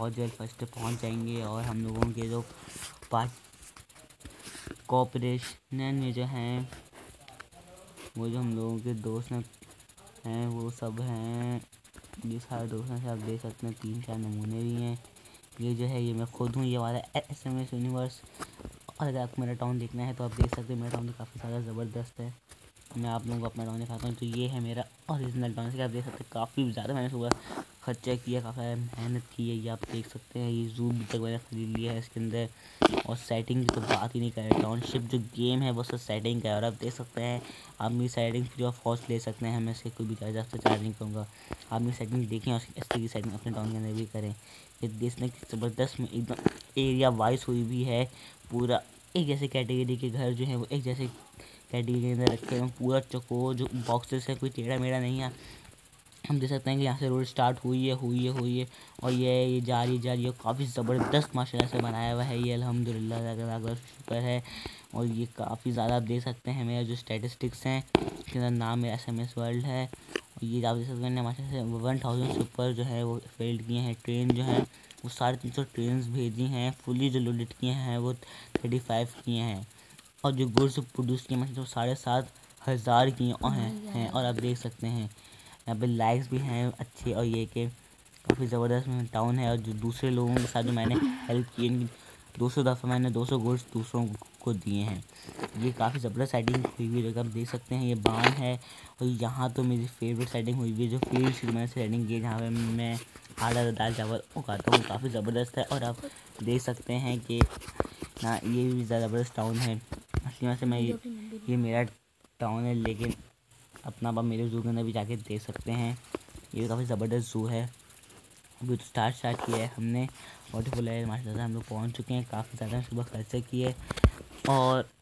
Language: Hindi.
बहुत जल्द फर्स्ट पहुंच जाएंगे। और हम लोगों के जो पार्ट कोऑपरेशन में जो हैं वो जो हम लोगों के दोस्त हैं वो सब हैं, ये सारे दोस्तों से आप देख सकते हैं 3-4 नमूने भी हैं। ये जो है ये मैं खुद हूँ, ये वाला SMS यूनिवर्स। और अगर आपको मेरा टाउन देखना है तो आप देख सकते हैं, मेरा टाउन तो काफ़ी ज़्यादा ज़बरदस्त है। मैं आप लोगों को अपना टाउन दिखाता हूँ। तो ये है मेरा ओरिजिनल टाउन, से आप देख सकते हैं काफ़ी ज़्यादा मैंने सुबह खर्चा किया, काफ़ी मेहनत की है। ये आप देख सकते हैं, ये ज़ू भी तक मैंने ख़रीद लिया है इसके अंदर। और सेटिंग की तो बात ही नहीं करें, टाउनशिप जो गेम है वो सब सेटिंग का है। और आप देख सकते हैं आप मेरी सेटिंग फ्री ऑफ कॉस्ट ले सकते हैं, मैं इससे कोई भी चार्ज आपसे चार्ज नहीं करूँगा। आप मेरी सेटिंग देखें और इसकी की सेटिंग अपने टाउन के अंदर भी करें। ये देखने की ज़बरदस्त में एकदम एरिया वाइज हुई भी है, पूरा एक जैसे कैटेगरी के घर जो है वो एक जैसे कैटेगरी के अंदर रखे हैं, पूरा चौकोर जो बॉक्सेस है, कोई टेढ़ा मेढ़ा नहीं है। हम देख सकते हैं कि यहाँ से रोड स्टार्ट हुई है और ये जा रही है। काफ़ी ज़बरदस्त माशाल्लाह से बनाया हुआ है ये, अल्हम्दुलिल्लाह अल्लाह शुक्र है। और ये काफ़ी ज़्यादा आप देख सकते हैं मेरा जो स्टैटिस्टिक्स हैं, इसका नाम मेरा SMS वर्ल्ड है। और ये आप देख सकते हैं माशाल्लाह से 1000 से ऊपर जो है वो फेल्ड किए हैं। ट्रेन जो है वो 350 ट्रेन भेजी हैं, फुली जो लोडेड किए हैं वो 35 किए हैं। और जो गुड्स प्रोड्यूस किए मतलब 7,500 किए हैं। और आप देख सकते हैं यहाँ पे लाइक्स भी हैं अच्छे, और ये कि काफ़ी ज़बरदस्त टाउन है। और जो दूसरे लोगों के साथ जो मैंने हेल्प की, इनकी 200 दफ़ा मैंने 200 गुड्स दूसरों को दिए हैं। ये काफ़ी ज़बरदस्त सेटिंग हुई हुई है, आप देख सकते हैं ये बांध है। और यहाँ तो मेरी फेवरेट सेटिंग हुई हुई है, जो फील्ड से मैंने सेटिंग की है, जहाँ पे मैं आधा दाल चावल उगाता हूँ, काफ़ी ज़बरदस्त है। और आप देख सकते हैं कि ना ये भी ज़बरदस्त टाउन है। असली में से मैं ये मेरा टाउन है, लेकिन अपना आप मेरे ज़ू के अंदर भी जाके देख सकते हैं। ये काफ़ी ज़बरदस्त ज़ू है। अभी तो स्टार्ट किया है हमने, वाटरफॉल है माशाल्लाह हम लोग पहुँच चुके हैं। काफ़ी ज़्यादा सुबह खर्चे किए और